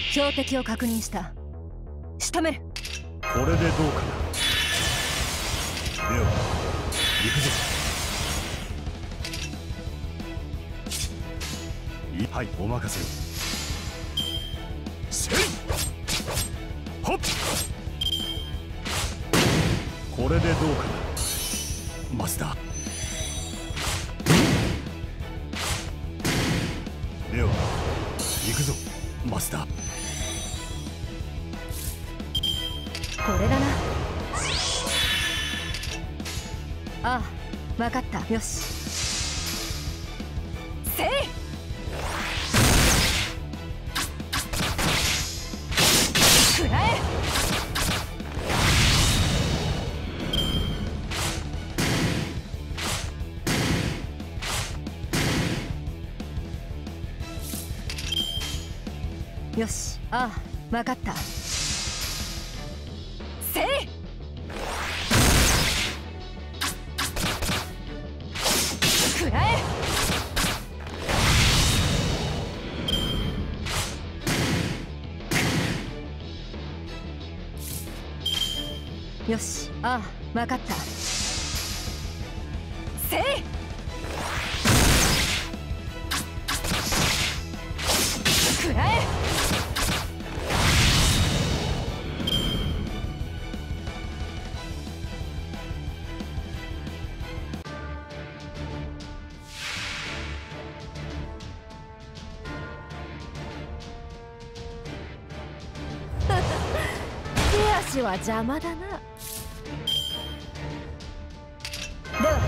標的を確認した。仕留める。 これでどうかな。では行くぞ。はい、お任せを。せいほっ。これでどうかな、マスター。では行くぞ、マスター。 これだな。ああ、分かった。よし。せい。食らえ。よし。ああ、分かった。せい。食らえ。よし。ああ、分かった。せい。食らえ。手足は邪魔だな。では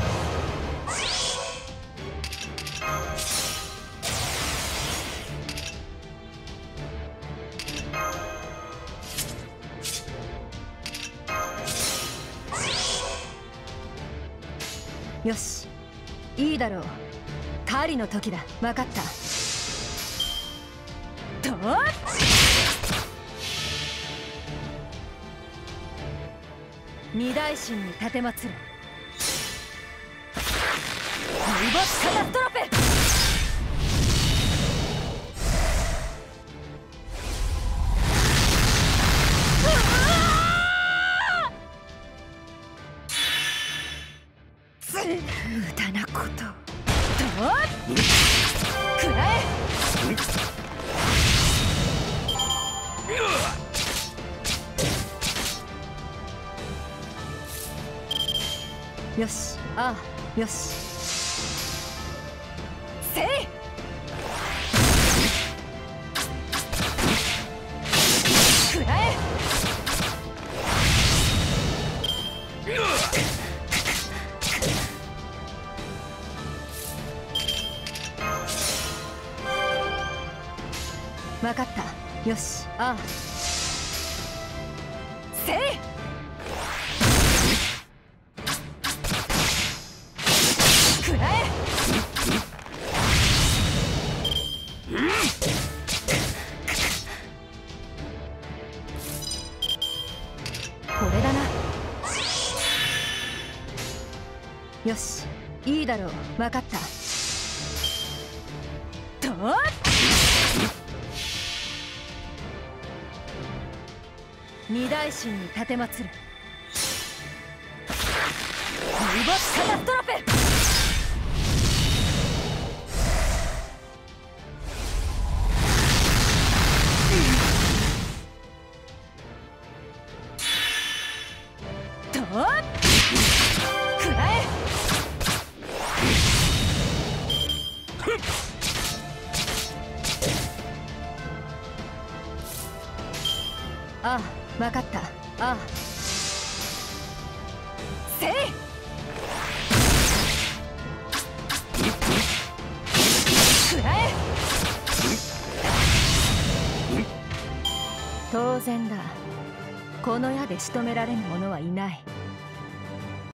よし、いいだろう。狩りの時だ。分かった。と二大神に立てまつる。バイバスカタストロペ。無駄なこと。くらえ。よし。ああ、よし。せい。くらえ。分かった。よし。ああ。せい。くらえ。これだな。よし、いいだろう。分かった。と二大神に立てまつる。バイバスカタストロペ。とくらえ。ああ、分かった。ああ。せい。くらえ。当然だ。この矢で仕留められぬ者はいない。